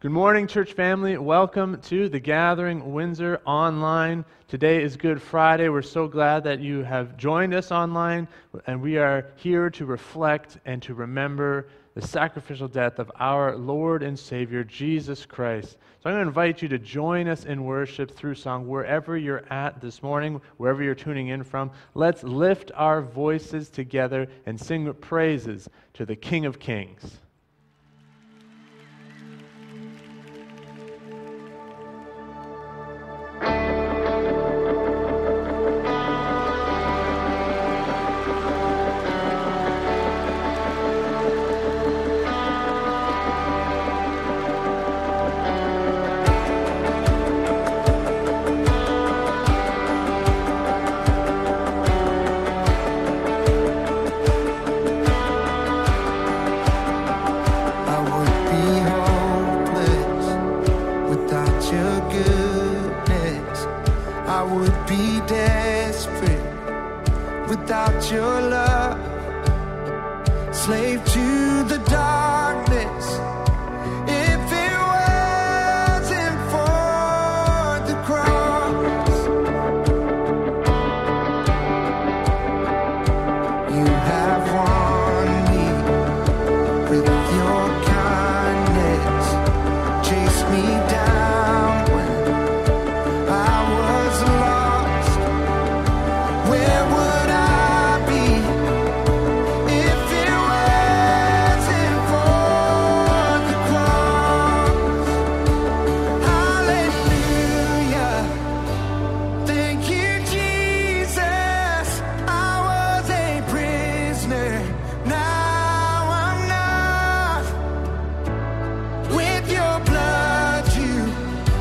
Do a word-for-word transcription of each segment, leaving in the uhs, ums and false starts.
Good morning, church family. Welcome to the Gathering Windsor online. Today is Good Friday. We're so glad that you have joined us online, and we are here to reflect and to remember the sacrificial death of our Lord and Savior, Jesus Christ. So I'm going to invite you to join us in worship through song wherever you're at this morning, wherever you're tuning in from. Let's lift our voices together and sing praises to the King of Kings.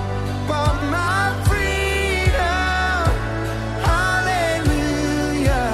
Hallelujah.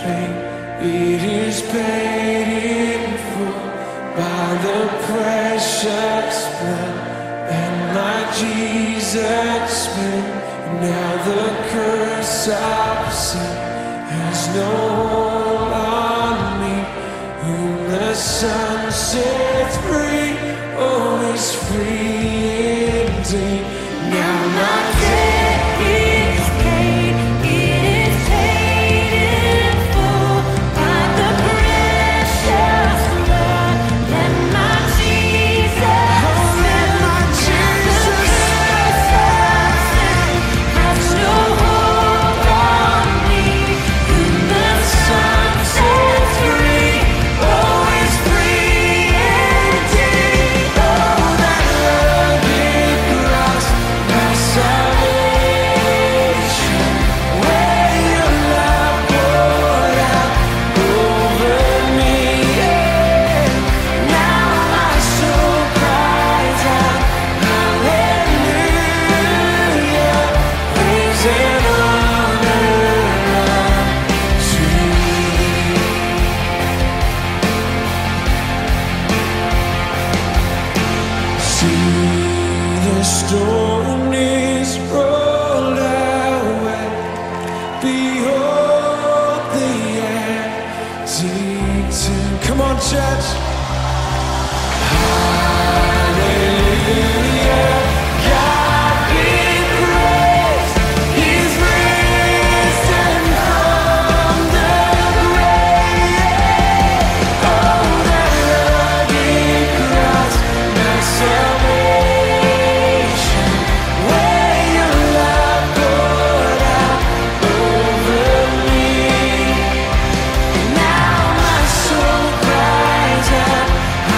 pain, it is paid in full by the precious blood and my Jesus paid. Now the curse of sin has no hold on me. Whom the Son sets free, oh, is free indeed. Now my debt is paid, it is paid in full by the precious blood and my Jesus. Oh, and my Jesus. Has no hold on me. Whom the Son sets free, oh, is free indeed. Oh, that rugged cross, my salvation, where your love poured out over me. Now my soul cries out, hallelujah, praise and honor unto you. See, the stone is rolled away. Behold the empty tomb. Come on, church. Hallelujah. God be praised. He's risen from the grave. Oh, that rugged cross, my salvation, where your love poured out over me. Now my soul cries out,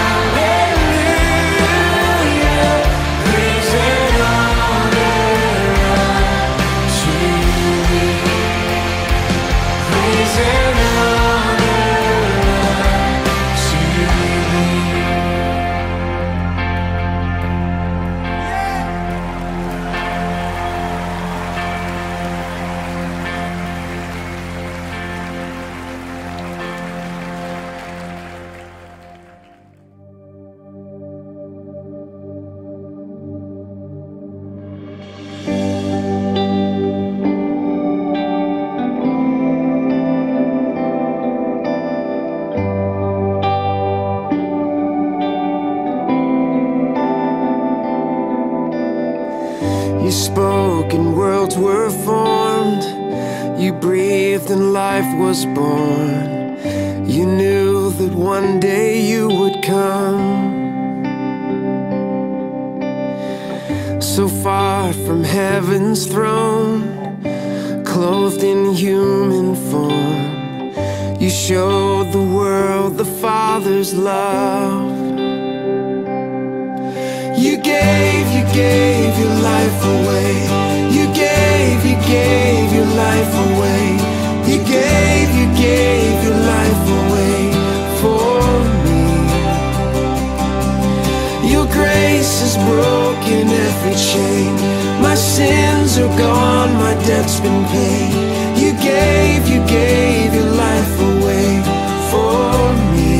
hallelujah, praise and honor unto you. Praise and honor unto you. You spoke and worlds were formed. You breathed and life was born. You knew that one day you would come. So far from heaven's throne, clothed in human form, you showed the world the Father's love. You gave, you gave your life away. You gave, you gave your life away. You gave, you gave your life away for me. Your grace has broken every chain. My sins are gone, my debt's been paid. You gave, you gave your life away for me.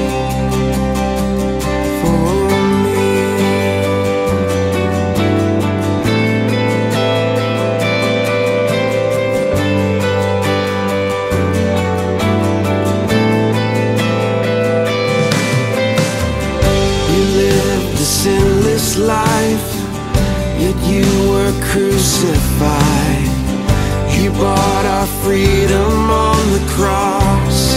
Life, yet you were crucified. You bought our freedom on the cross,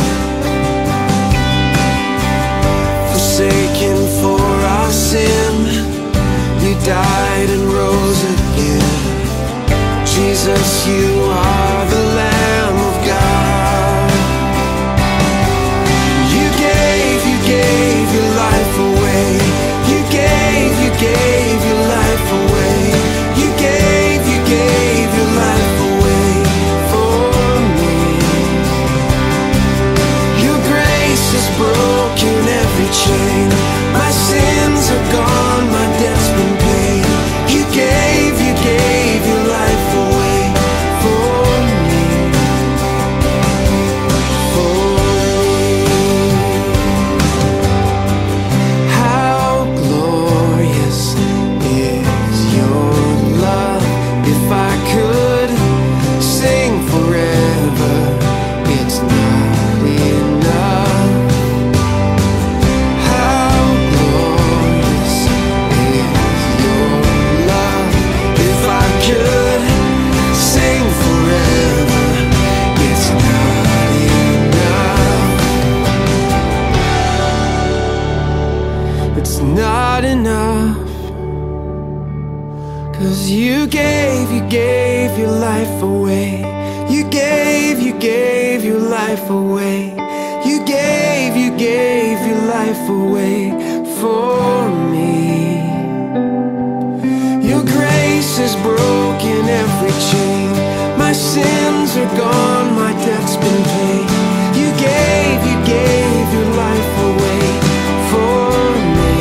forsaken for our sin. You died and rose again. Jesus, you are the Lamb of God. You gave, you gave your life away. You gave, you gave your life away. You gave, you gave your life away for me. 'Cause you gave, you gave your life away. You gave, you gave your life away. You gave, you gave your life away for me. Your grace has broken every chain. My sins are gone, my debt's been paid. You gave, you gave your life away for me.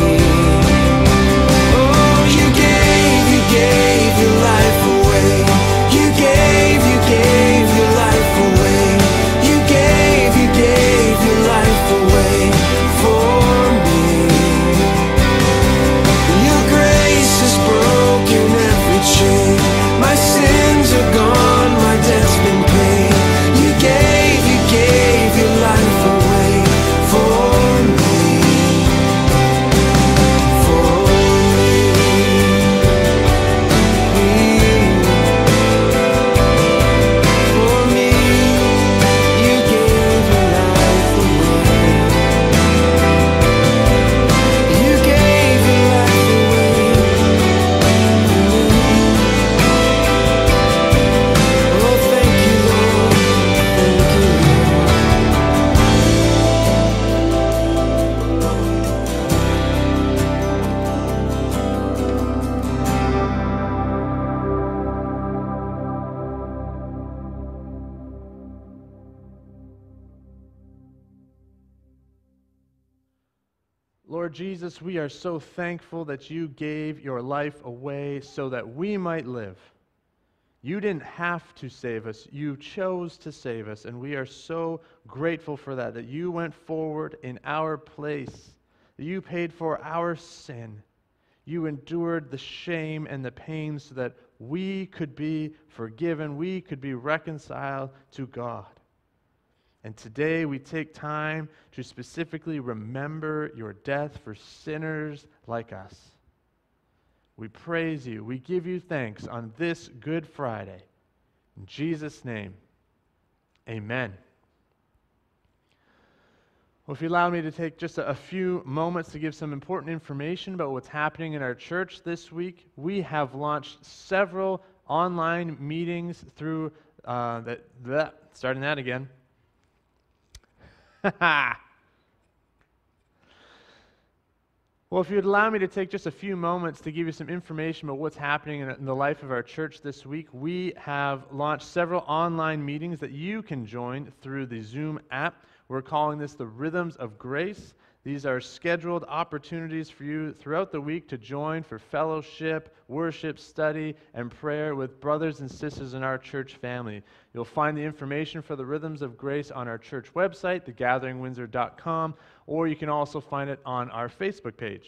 Oh, you gave, you gave your life away. You gave, you gave your life away. You gave, you gave your life away for me. Your grace has broken every chain. My sins are gone, my debt's been paid. You gave, you gave your life away for me. For me. For me. You gave your life away. You gave your life away. Oh, thank you, Lord. Thank you, Lord. Lord Jesus, we are so thankful that you gave your life away so that we might live. You didn't have to save us. You chose to save us, and we are so grateful for that, that you went forward in our place, that you paid for our sin. You endured the shame and the pain so that we could be forgiven, we could be reconciled to God. And today we take time to specifically remember your death for sinners like us. We praise you. We give you thanks on this Good Friday. In Jesus' name, amen. Well, if you allow me to take just a, a few moments to give some important information about what's happening in our church this week, we have launched several online meetings through, uh, that, that, starting that again. Well, if you'd allow me to take just a few moments to give you some information about what's happening in, in the life of our church this week, we have launched several online meetings that you can join through the Zoom app. We're calling this the Rhythms of Grace. These are scheduled opportunities for you throughout the week to join for fellowship, worship, study, and prayer with brothers and sisters in our church family. You'll find the information for the Rhythms of Grace on our church website, the gathering windsor dot com, or you can also find it on our Facebook page.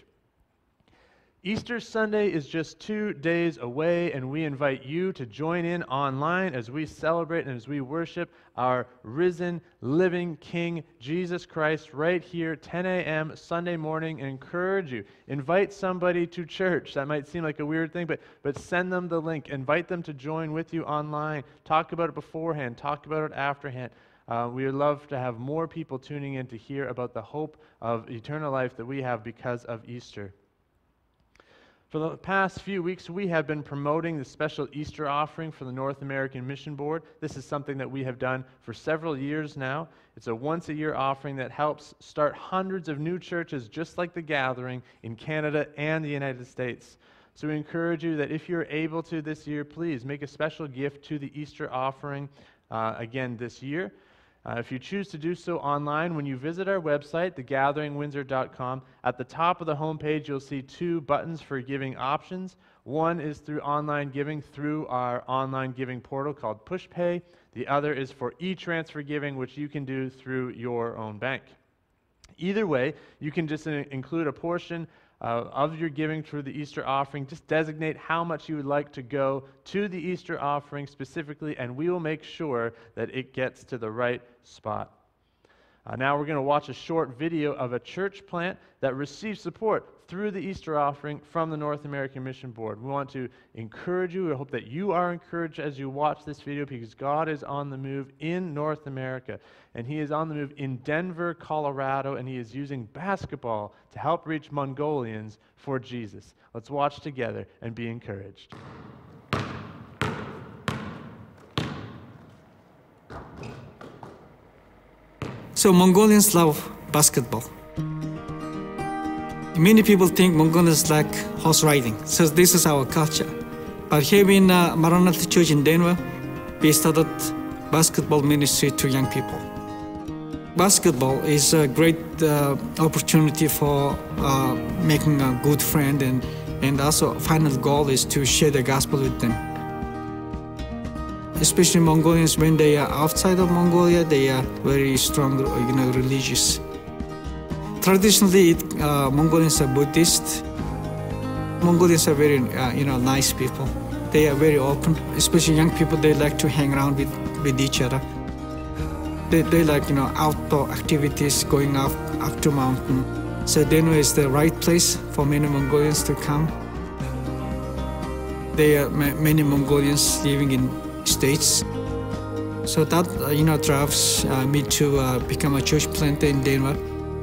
Easter Sunday is just two days away, and we invite you to join in online as we celebrate and as we worship our risen, living King, Jesus Christ, right here, ten a.m. Sunday morning, and encourage you. Invite somebody to church. That might seem like a weird thing, but, but send them the link. Invite them to join with you online. Talk about it beforehand. Talk about it afterhand. Uh, we would love to have more people tuning in to hear about the hope of eternal life that we have because of Easter. For the past few weeks, we have been promoting the special Easter offering for the North American Mission Board. This is something that we have done for several years now. It's a once-a-year offering that helps start hundreds of new churches just like the Gathering in Canada and the United States. So we encourage you that if you're able to this year, please make a special gift to the Easter offering uh, again this year. Uh, if you choose to do so online, when you visit our website, the gathering windsor dot com, at the top of the homepage, you'll see two buttons for giving options. One is through online giving through our online giving portal called PushPay. The other is for e-transfer giving, which you can do through your own bank. Either way, you can just in- include a portion Uh, of your giving through the Easter offering. Just designate how much you would like to go to the Easter offering specifically, and we will make sure that it gets to the right spot. Uh, now we're going to watch a short video of a church plant that received support through the Easter offering from the North American Mission Board. We want to encourage you. We hope that you are encouraged as you watch this video, because God is on the move in North America. And He is on the move in Denver, Colorado, and He is using basketball to help reach Mongolians for Jesus. Let's watch together and be encouraged. So Mongolians love basketball. Many people think Mongolians like horse riding, so this is our culture. But here in uh, Maranatha Church in Denver, we started basketball ministry to young people. Basketball is a great uh, opportunity for uh, making a good friend, and, and also final goal is to share the gospel with them. Especially Mongolians, when they are outside of Mongolia, they are very strong, you know, religious. Traditionally, uh, Mongolians are Buddhist. Mongolians are very, uh, you know, nice people. They are very open, especially young people. They like to hang around with, with each other. They, they like, you know, outdoor activities, going up up to mountain. So Denver is the right place for many Mongolians to come. There are many Mongolians living in States. So that, uh, you know, drives uh, me to uh, become a church planter in Denver.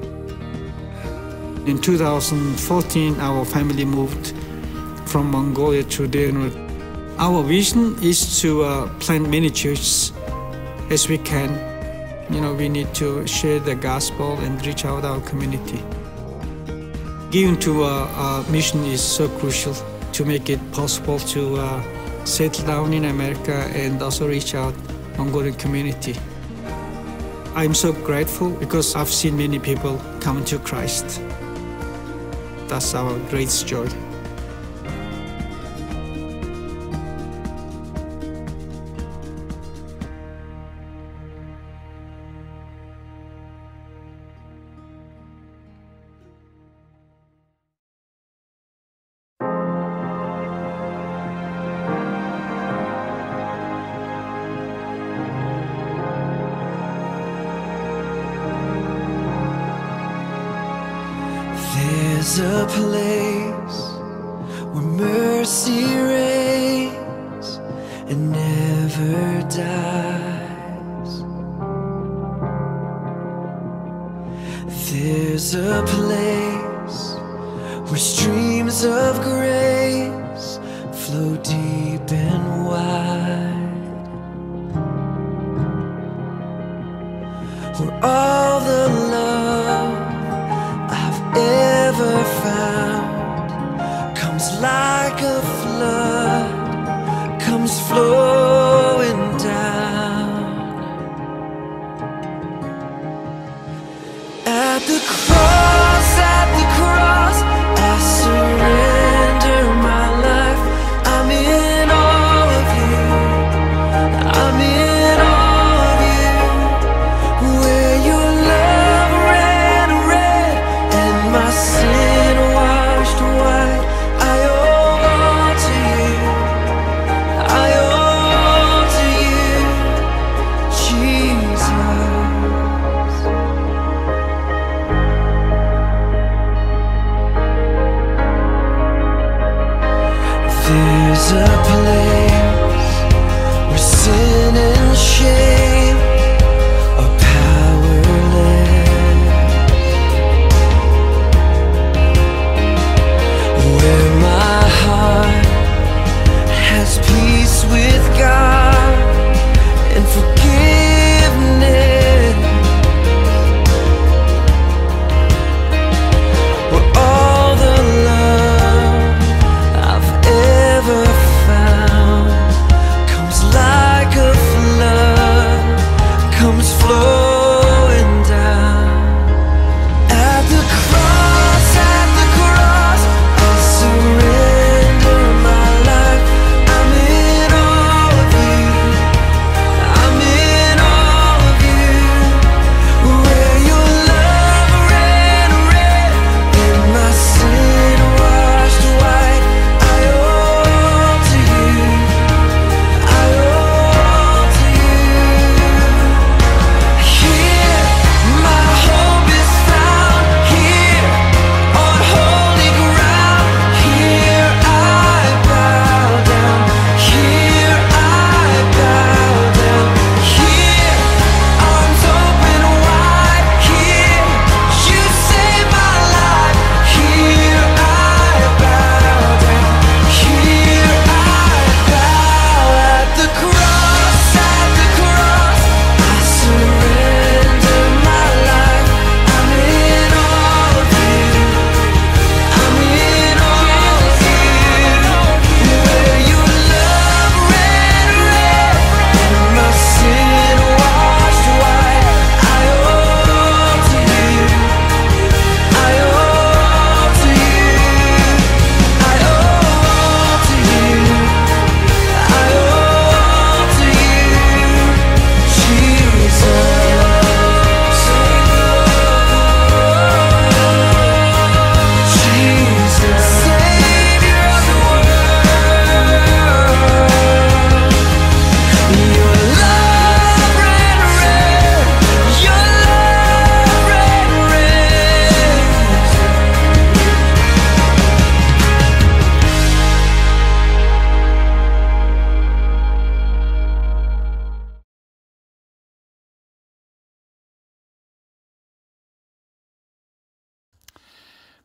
In two thousand fourteen, our family moved from Mongolia to Denver. Our vision is to uh, plant many churches as we can. You know, we need to share the gospel and reach out our community. Giving to a, a mission is so crucial to make it possible to uh, settle down in America and also reach out Mongolian community. I'm so grateful because I've seen many people come to Christ. That's our greatest joy. There's a place where mercy reigns and never dies. There's a place where streams of grace flow deep and wide, where all the love I've ever found comes like a flood, comes flowing down. At the cross, at the cross, I surrender my life. I'm in all of you, I'm in all of you, where your love ran red and my sin washed white. I owe all to you, I owe all to you, Jesus.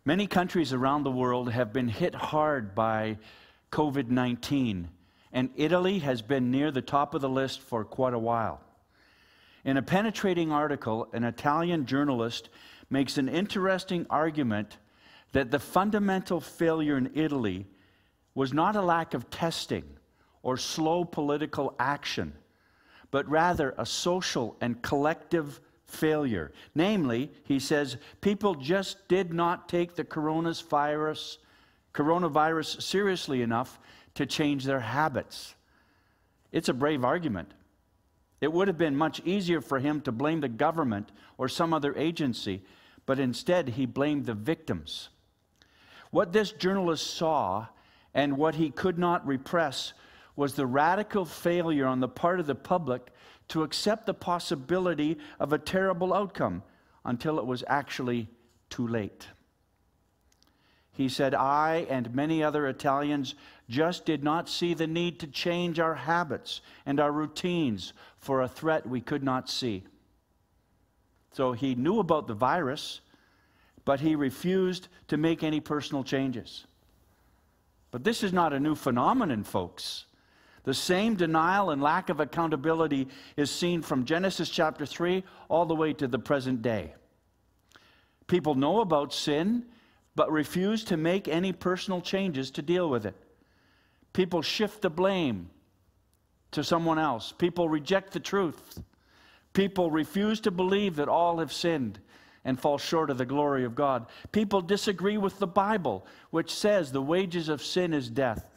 Many countries around the world have been hit hard by COVID nineteen, and Italy has been near the top of the list for quite a while. In a penetrating article, an Italian journalist makes an interesting argument that the fundamental failure in Italy was not a lack of testing or slow political action, but rather a social and collective failure. Namely, he says, people just did not take the coronavirus, coronavirus seriously enough to change their habits. It's a brave argument. It would have been much easier for him to blame the government or some other agency, but instead he blamed the victims. What this journalist saw and what he could not repress was the radical failure on the part of the public to accept the possibility of a terrible outcome until it was actually too late. He said, I and many other Italians just did not see the need to change our habits and our routines for a threat we could not see. So he knew about the virus, but he refused to make any personal changes. But this is not a new phenomenon, folks. The same denial and lack of accountability is seen from Genesis chapter three all the way to the present day. People know about sin, but refuse to make any personal changes to deal with it. People shift the blame to someone else. People reject the truth. People refuse to believe that all have sinned and fall short of the glory of God. People disagree with the Bible, which says the wages of sin is death.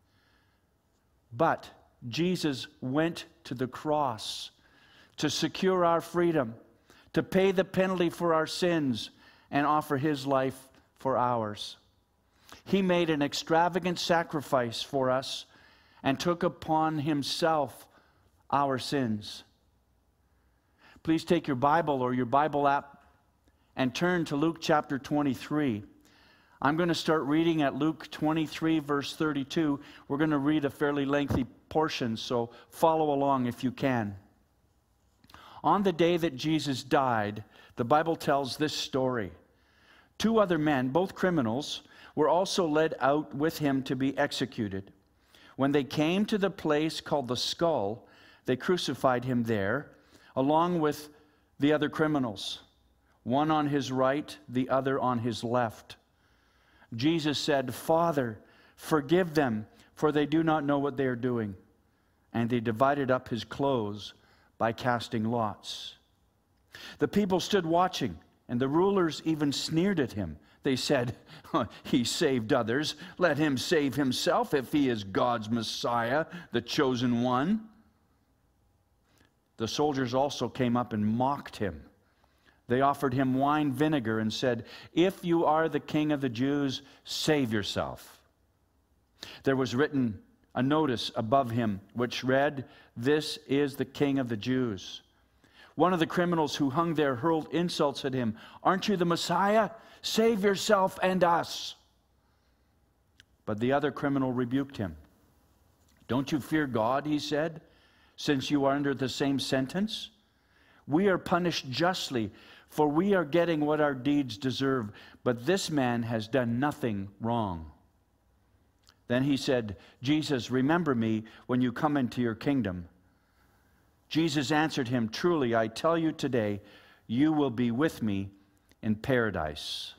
But Jesus went to the cross to secure our freedom, to pay the penalty for our sins, and offer his life for ours. He made an extravagant sacrifice for us and took upon himself our sins. Please take your Bible or your Bible app and turn to Luke chapter twenty-three. I'm going to start reading at Luke twenty-three, verse thirty-two. We're going to read a fairly lengthy portion, so follow along if you can. On the day that Jesus died, the Bible tells this story. Two other men, both criminals, were also led out with him to be executed. When they came to the place called the Skull, they crucified him there, along with the other criminals, one on his right, the other on his left. Jesus said, Father, forgive them, for they do not know what they are doing. And they divided up his clothes by casting lots. The people stood watching, and the rulers even sneered at him. They said, he saved others. Let him save himself if he is God's Messiah, the chosen one. The soldiers also came up and mocked him. They offered him wine vinegar and said, if you are the king of the Jews, save yourself. There was written a notice above him which read, this is the king of the Jews. One of the criminals who hung there hurled insults at him. Aren't you the Messiah? Save yourself and us. But the other criminal rebuked him. Don't you fear God, he said, since you are under the same sentence? We are punished justly, for we are getting what our deeds deserve, but this man has done nothing wrong. Then he said, Jesus, remember me when you come into your kingdom. Jesus answered him, truly, I tell you today, you will be with me in paradise.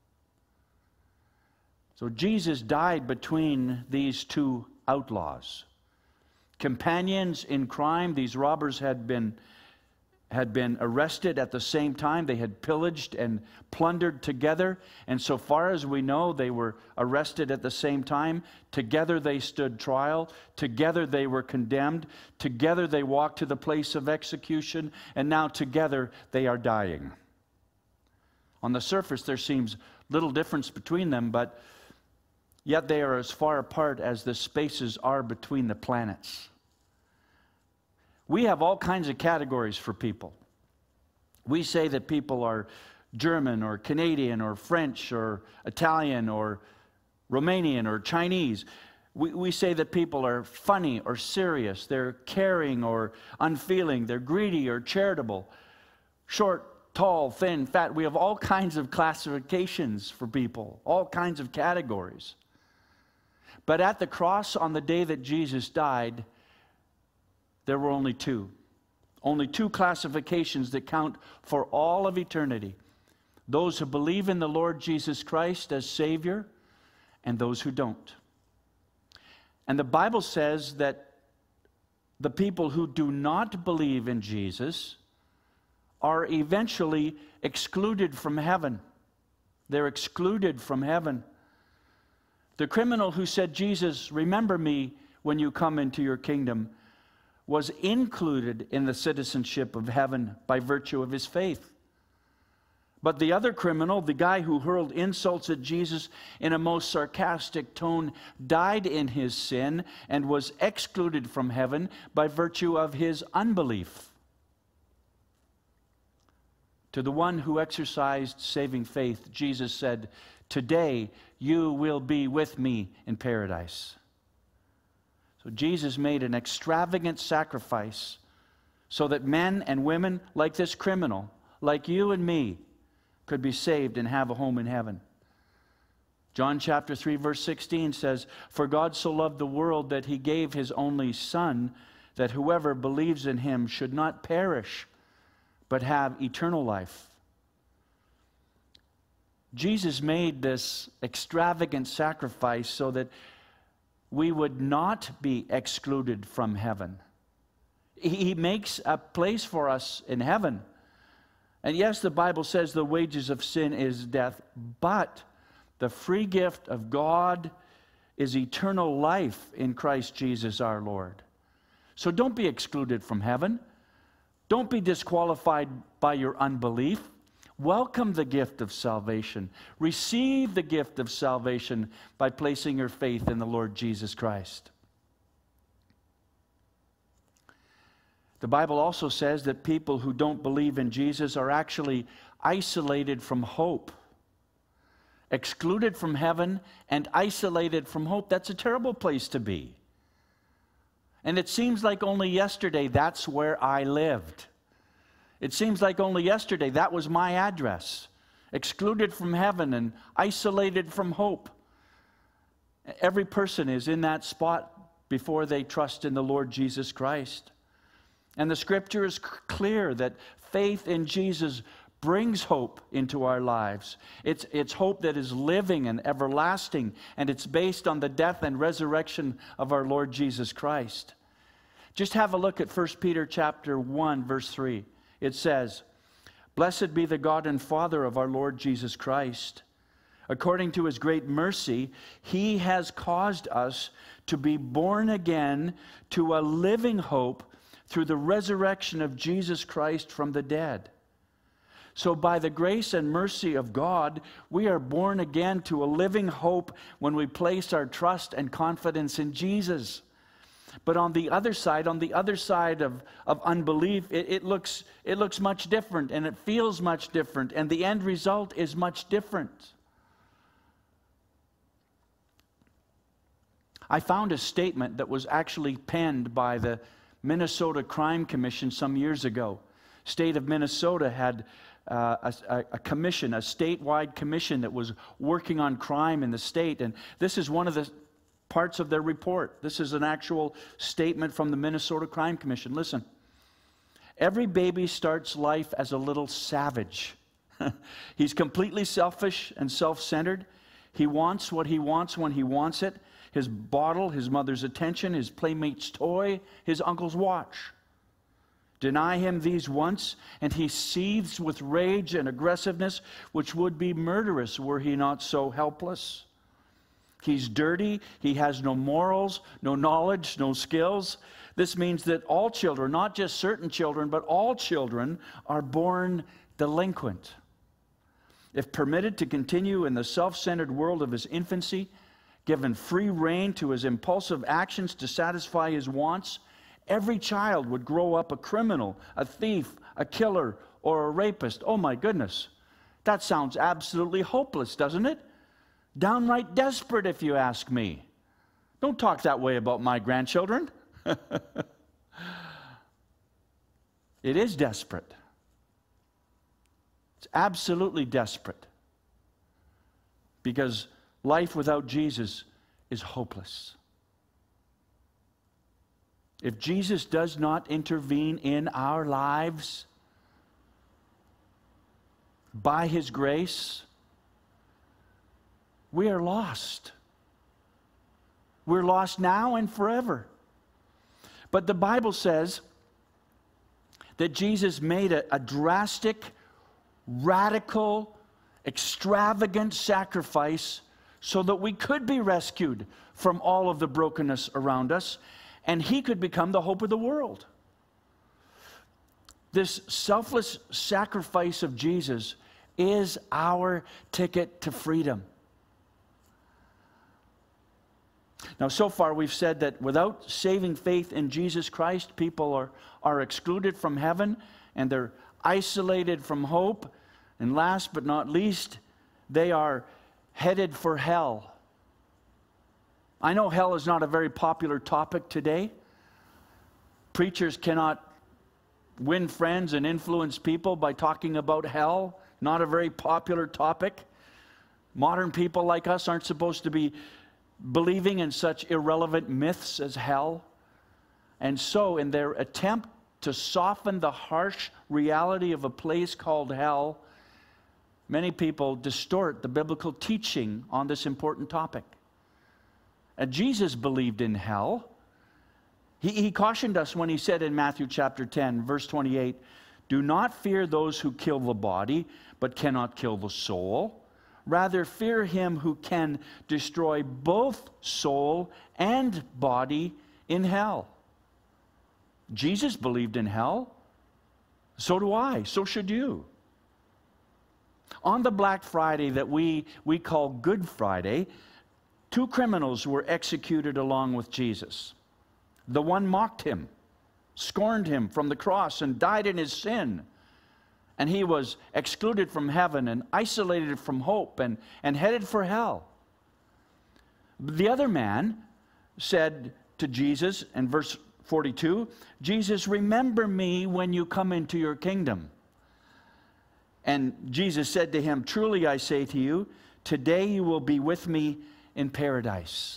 So Jesus died between these two outlaws. Companions in crime, these robbers had been had been arrested at the same time. They had pillaged and plundered together. And so far as we know, they were arrested at the same time. Together they stood trial. Together they were condemned. Together they walked to the place of execution. And now together they are dying. On the surface, there seems little difference between them, but yet they are as far apart as the spaces are between the planets. We have all kinds of categories for people. We say that people are German or Canadian or French or Italian or Romanian or Chinese. We, we say that people are funny or serious. They're caring or unfeeling. They're greedy or charitable. Short, tall, thin, fat. We have all kinds of classifications for people, all kinds of categories. But at the cross, on the day that Jesus died, there were only two. Only two classifications that count for all of eternity. Those who believe in the Lord Jesus Christ as Savior, and those who don't. And the Bible says that the people who do not believe in Jesus are eventually excluded from heaven. They're excluded from heaven. The criminal who said, "Jesus, remember me when you come into your kingdom," was included in the citizenship of heaven by virtue of his faith. But the other criminal, the guy who hurled insults at Jesus in a most sarcastic tone, died in his sin and was excluded from heaven by virtue of his unbelief. To the one who exercised saving faith, Jesus said, "Today you will be with me in paradise." So Jesus made an extravagant sacrifice so that men and women like this criminal, like you and me, could be saved and have a home in heaven. John chapter three verse sixteen says, "For God so loved the world that he gave his only Son, that whoever believes in him should not perish, but have eternal life." Jesus made this extravagant sacrifice so that we would not be excluded from heaven. He makes a place for us in heaven. And yes, the Bible says the wages of sin is death, but the free gift of God is eternal life in Christ Jesus our Lord. So don't be excluded from heaven. Don't be disqualified by your unbelief. Welcome the gift of salvation. Receive the gift of salvation by placing your faith in the Lord Jesus Christ. The Bible also says that people who don't believe in Jesus are actually isolated from hope. Excluded from heaven and isolated from hope. That's a terrible place to be. And it seems like only yesterday that's where I lived. It seems like only yesterday that was my address. Excluded from heaven and isolated from hope. Every person is in that spot before they trust in the Lord Jesus Christ. And the scripture is clear that faith in Jesus brings hope into our lives. It's, it's hope that is living and everlasting, and it's based on the death and resurrection of our Lord Jesus Christ. Just have a look at First Peter chapter one, verse three. It says, "Blessed be the God and Father of our Lord Jesus Christ. According to his great mercy, he has caused us to be born again to a living hope through the resurrection of Jesus Christ from the dead." So by the grace and mercy of God, we are born again to a living hope when we place our trust and confidence in Jesus. But on the other side, on the other side of, of unbelief, it, it, looks, it looks much different, and it feels much different, and the end result is much different. I found a statement that was actually penned by the Minnesota Crime Commission some years ago. State of Minnesota had uh, a, a commission, a statewide commission that was working on crime in the state, and this is one of the parts of their report. This is an actual statement from the Minnesota Crime Commission. Listen. "Every baby starts life as a little savage. He's completely selfish and self-centered. He wants what he wants when he wants it. His bottle, his mother's attention, his playmate's toy, his uncle's watch. Deny him these once, and he seethes with rage and aggressiveness, which would be murderous were he not so helpless. He's dirty, he has no morals, no knowledge, no skills. This means that all children, not just certain children, but all children are born delinquent. If permitted to continue in the self-centered world of his infancy, given free rein to his impulsive actions to satisfy his wants, every child would grow up a criminal, a thief, a killer, or a rapist." Oh my goodness. That sounds absolutely hopeless, doesn't it? Downright desperate, if you ask me. Don't talk that way about my grandchildren. It is desperate. It's absolutely desperate. Because life without Jesus is hopeless. If Jesus does not intervene in our lives by His grace, we are lost. We're lost now and forever. But the Bible says that Jesus made a, a drastic, radical, extravagant sacrifice so that we could be rescued from all of the brokenness around us, and He could become the hope of the world. This selfless sacrifice of Jesus is our ticket to freedom. Now, so far we've said that without saving faith in Jesus Christ, people are, are excluded from heaven, and they're isolated from hope. And last but not least, they are headed for hell. I know hell is not a very popular topic today. Preachers cannot win friends and influence people by talking about hell. Not a very popular topic. Modern people like us aren't supposed to be believing in such irrelevant myths as hell. And so, in their attempt to soften the harsh reality of a place called hell, many people distort the biblical teaching on this important topic. And Jesus believed in hell. He, he cautioned us when He said in Matthew chapter ten, verse twenty-eight, "Do not fear those who kill the body, but cannot kill the soul. Rather, fear Him who can destroy both soul and body in hell." Jesus believed in hell. So do I. So should you. On the Black Friday that we, we call Good Friday, two criminals were executed along with Jesus. The one mocked Him, scorned Him from the cross, and died in his sin. And he was excluded from heaven and isolated from hope and, and headed for hell. The other man said to Jesus in verse forty-two, "Jesus, remember me when you come into your kingdom." And Jesus said to him, "Truly I say to you, today you will be with me in paradise."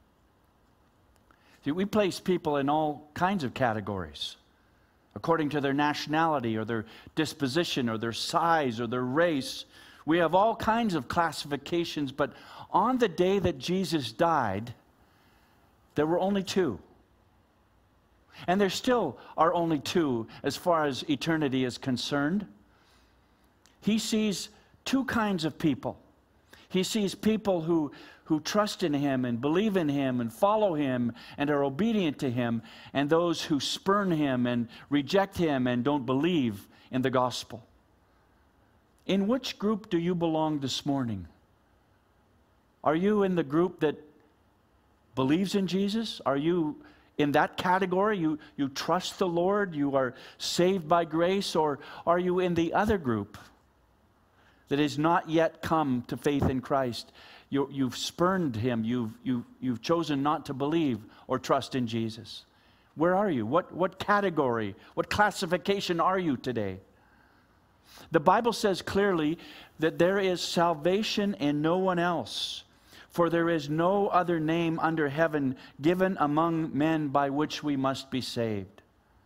See, we place people in all kinds of categories, according to their nationality or their disposition or their size or their race. We have all kinds of classifications, but on the day that Jesus died, there were only two. And there still are only two as far as eternity is concerned. He sees two kinds of people. He sees people who, who trust in Him and believe in Him and follow Him and are obedient to Him, and those who spurn Him and reject Him and don't believe in the gospel. In which group do you belong this morning? Are you in the group that believes in Jesus? Are you in that category? You, you trust the Lord? You are saved by grace? Or are you in the other group that has not yet come to faith in Christ? You, you've spurned Him. You've, you've, you've chosen not to believe or trust in Jesus. Where are you? What, what category, what classification are you today? The Bible says clearly that there is salvation in no one else, for there is no other name under heaven given among men by which we must be saved.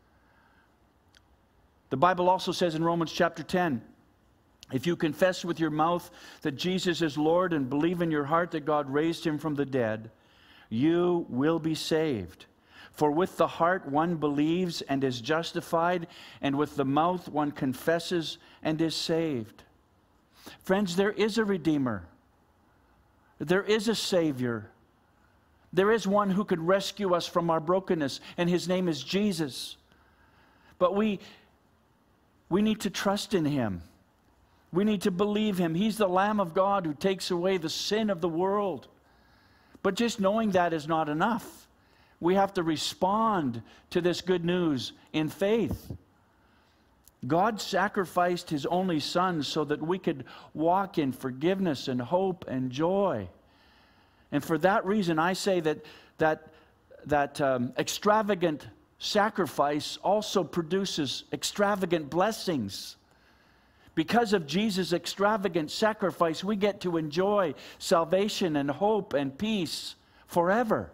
The Bible also says in Romans chapter ten, if you confess with your mouth that Jesus is Lord and believe in your heart that God raised Him from the dead, you will be saved. For with the heart one believes and is justified, and with the mouth one confesses and is saved. Friends, there is a Redeemer. There is a Savior. There is one who could rescue us from our brokenness, and His name is Jesus. But we, we need to trust in Him. We need to believe Him. He's the Lamb of God who takes away the sin of the world. But just knowing that is not enough. We have to respond to this good news in faith. God sacrificed His only Son so that we could walk in forgiveness and hope and joy. And for that reason, I say that that, that um, extravagant sacrifice also produces extravagant blessings. Because of Jesus' extravagant sacrifice, we get to enjoy salvation and hope and peace forever.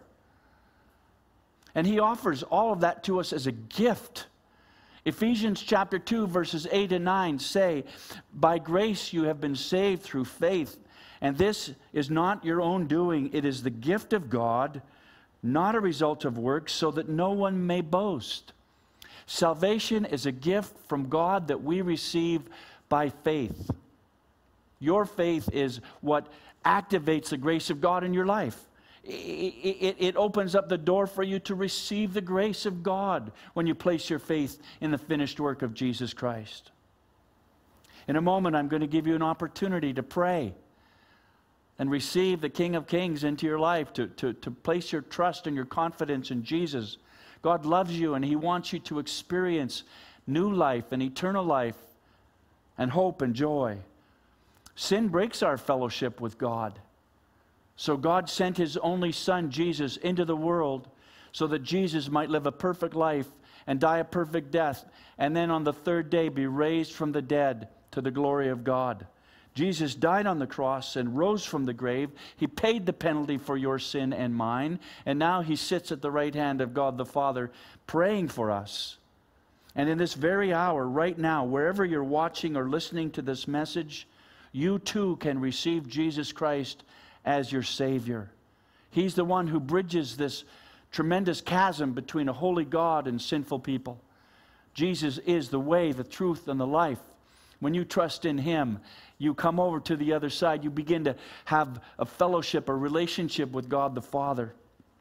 And he offers all of that to us as a gift. Ephesians chapter two, verses eight and nine say, "By grace you have been saved through faith, and this is not your own doing. It is the gift of God, not a result of works, so that no one may boast." Salvation is a gift from God that we receive by faith. Your faith is what activates the grace of God in your life. It, it, it opens up the door for you to receive the grace of God when you place your faith in the finished work of Jesus Christ. In a moment, I'm going to give you an opportunity to pray and receive the King of Kings into your life, to, to, to place your trust and your confidence in Jesus. God loves you, and he wants you to experience new life and eternal life and hope and joy. Sin breaks our fellowship with God. So God sent his only Son, Jesus, into the world so that Jesus might live a perfect life and die a perfect death, and then on the third day be raised from the dead to the glory of God. Jesus died on the cross and rose from the grave. He paid the penalty for your sin and mine, and now he sits at the right hand of God the Father praying for us. And in this very hour, right now, wherever you're watching or listening to this message, you too can receive Jesus Christ as your Savior. He's the one who bridges this tremendous chasm between a holy God and sinful people. Jesus is the way, the truth, and the life. When you trust in him, you come over to the other side. You begin to have a fellowship, a relationship with God the Father.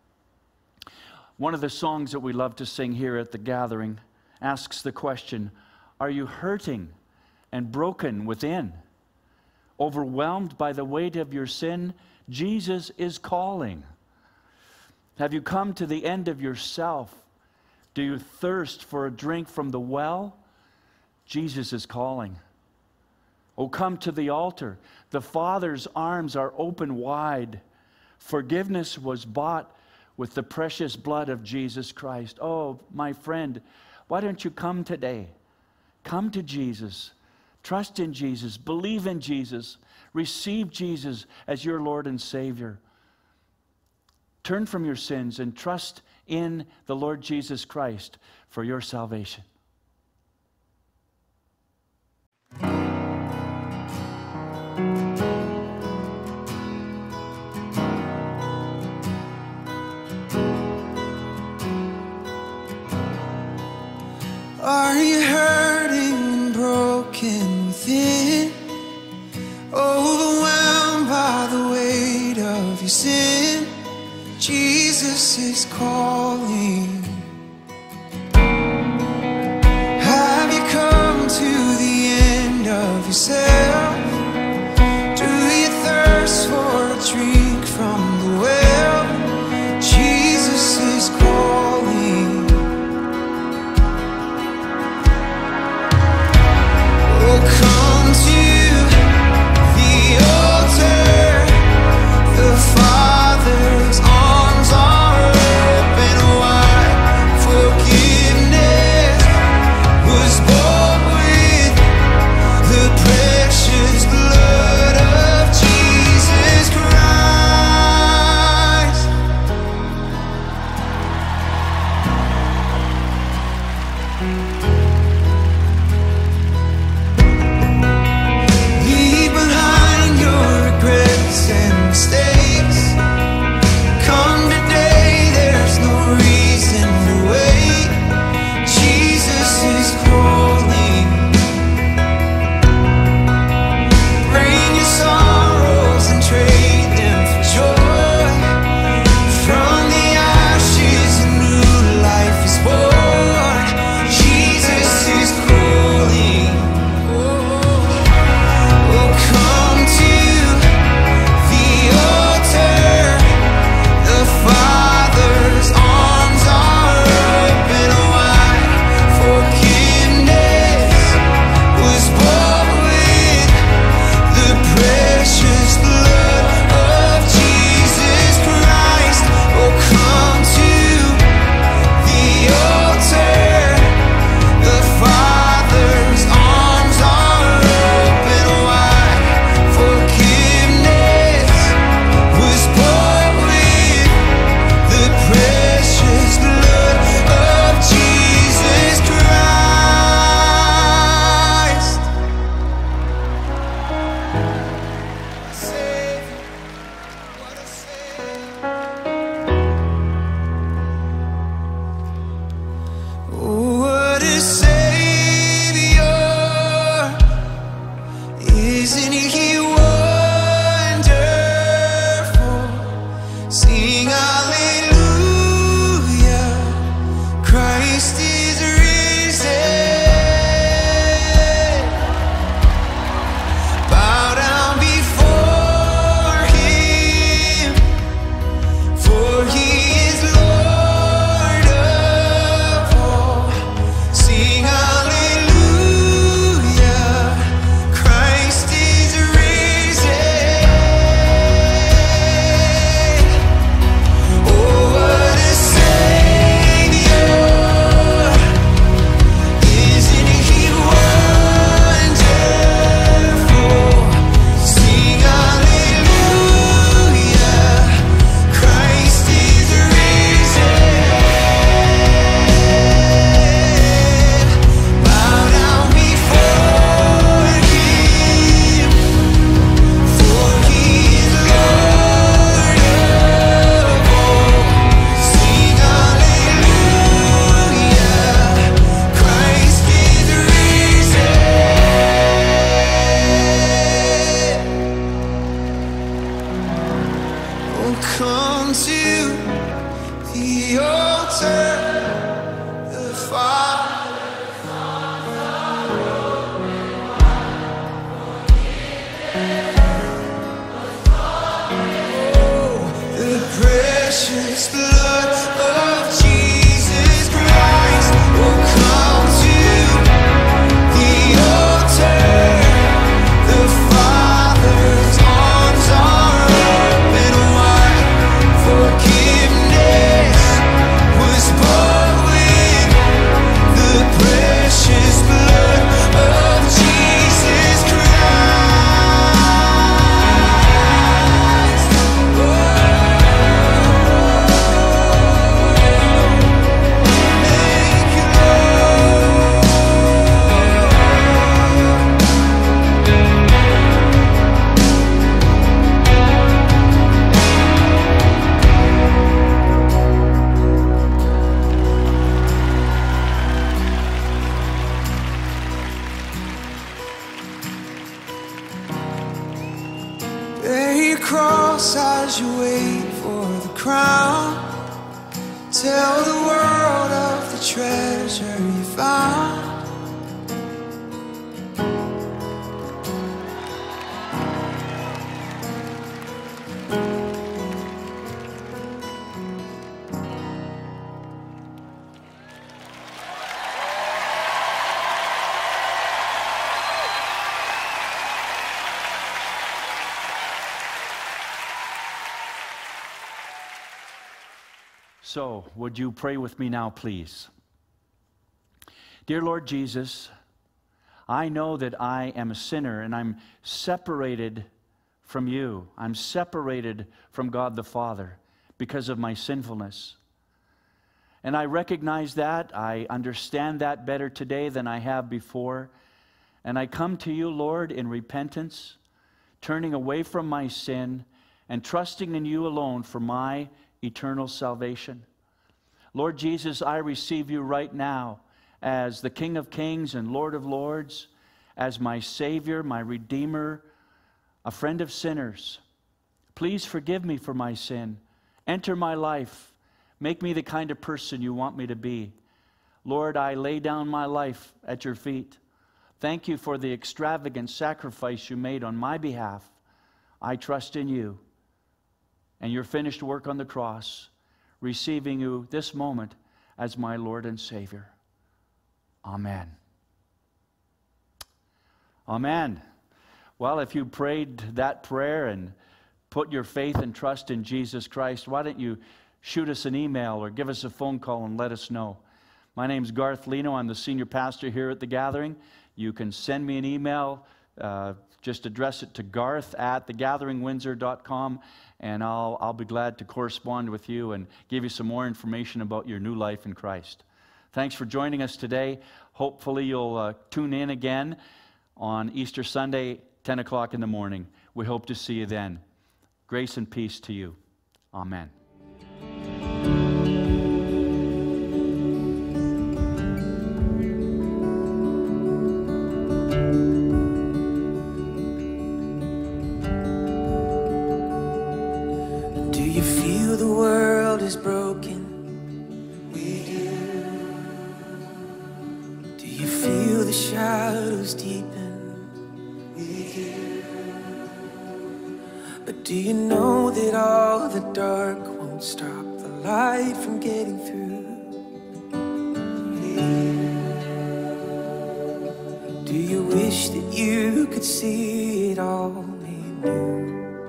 One of the songs that we love to sing here at the gathering asks the question, are you hurting and broken within? Overwhelmed by the weight of your sin? Jesus is calling. Have you come to the end of yourself? Do you thirst for a drink from the well? Jesus is calling. Oh, come to the altar. The Father's arms are open wide. Forgiveness was bought with the precious blood of Jesus Christ. Oh, my friend, why don't you come today? Come to Jesus. Trust in Jesus. Believe in Jesus. Receive Jesus as your Lord and Savior. Turn from your sins and trust in the Lord Jesus Christ for your salvation. Are you hurting and broken within? Overwhelmed by the weight of your sin? Jesus is calling. Have you come to the end of yourself? Do you thirst for a drink from the well? Jesus is calling. Oh, come to the altar. The Father's arms are open wide. Forgiveness was bought with the precious cross as you wait for the crown. Tell the world of the treasure you found. So, would you pray with me now, please? Dear Lord Jesus, I know that I am a sinner and I'm separated from you. I'm separated from God the Father because of my sinfulness. And I recognize that. I understand that better today than I have before. And I come to you, Lord, in repentance, turning away from my sin and trusting in you alone for my eternal salvation. Lord Jesus, I receive you right now as the King of Kings and Lord of Lords, as my Savior, my Redeemer, a friend of sinners. Please forgive me for my sin. Enter my life. Make me the kind of person you want me to be. Lord, I lay down my life at your feet. Thank you for the extravagant sacrifice you made on my behalf. I trust in you and your finished work on the cross, receiving you this moment as my Lord and Savior. Amen. Amen. Well, if you prayed that prayer and put your faith and trust in Jesus Christ, why don't you shoot us an email or give us a phone call and let us know. My name's Garth Lino. I'm the senior pastor here at the Gathering. You can send me an email. Uh, just address it to Garth at the gathering windsor dot com, and I'll, I'll be glad to correspond with you and give you some more information about your new life in Christ. Thanks for joining us today. Hopefully you'll uh, tune in again on Easter Sunday ten o'clock in the morning. We hope to see you then. Grace and peace to you. Amen. Do you feel the world is broken? We do. Do you feel the shadows deepen? We do. But do you know that all the dark won't stop the light from getting through? Do you wish that you could see it all made new?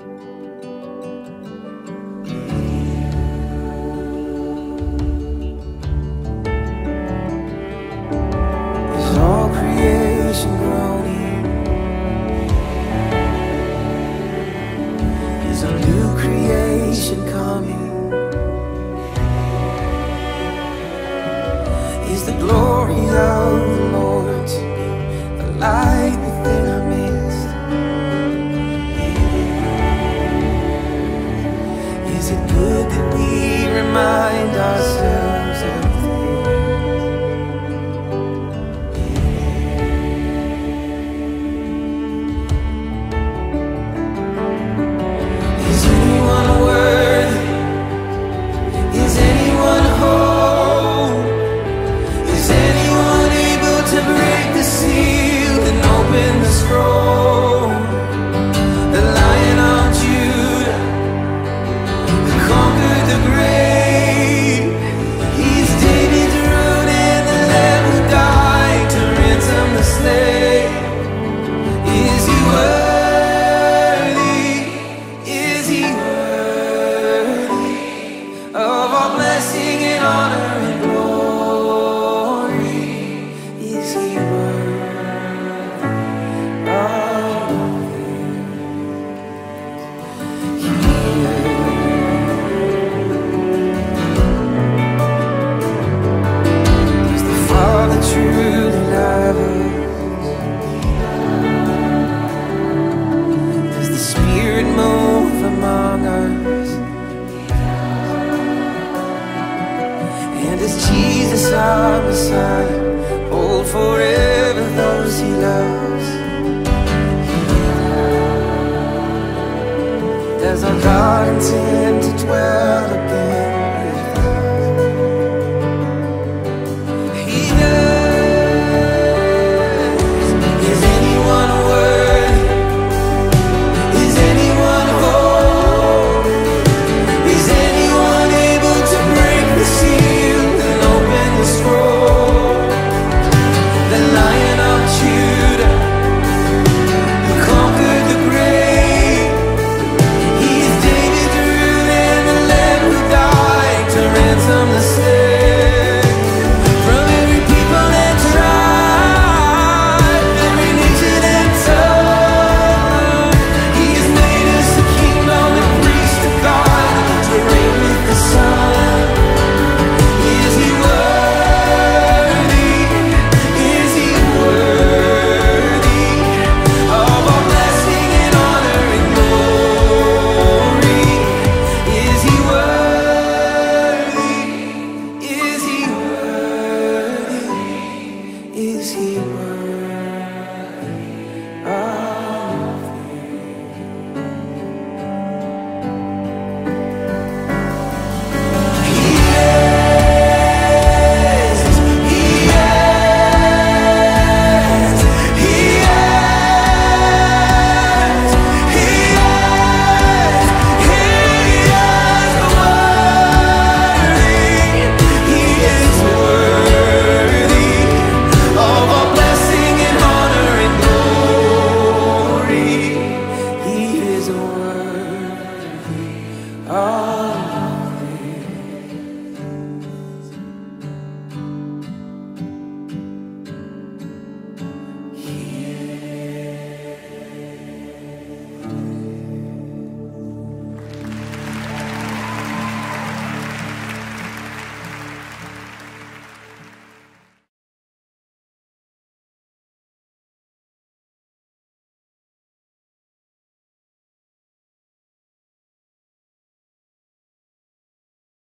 Is all creation groaning? Is a new creation coming? Is the glory of the Lord to be the light within our midst? Is it good that we remind ourselves of things? Is anyone worthy? Is anyone whole? Is anyone able to break the seal and open the scroll? The Lion of Judah, who conquered the grave. He's David's root and the Lamb who died to ransom the slave. Is he worthy? Is he worthy of all blessing and honor and glory? Is he worthy of Does the Father truly love us? Does the Spirit move among us? And does Jesus our Messiah hold forever those he loves? Does our God intend to dwell